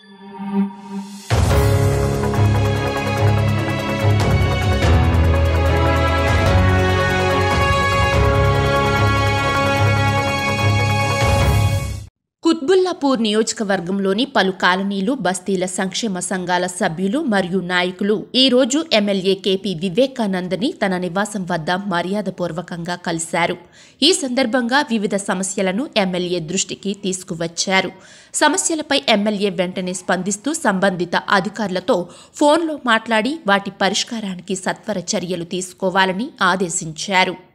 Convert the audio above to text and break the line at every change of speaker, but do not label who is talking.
కుత్బుల్లాపూర్ నియోజకవర్గంలోని పలు కాలనీలు, బస్తీల సంక్షేమ సంఘాల సభ్యులు మరియు నాయకులు ఈ రోజు ఎమ్మెల్యే కేపీ వివేకానంద్ని తన నివాసం వద్ద మర్యాదపూర్వకంగా కలిశారు. ఈ సందర్భంగా వివిధ సమస్యలను ఎమ్మెల్యే దృష్టికి తీసుకువచ్చారు. సమస్యలపై ఎమ్మెల్యే వెంటనే స్పందిస్తూ సంబంధిత అధికారులతో ఫోన్లో మాట్లాడి వాటి పరిష్కారానికి సత్వర చర్యలు తీసుకోవాలని ఆదేశించారు.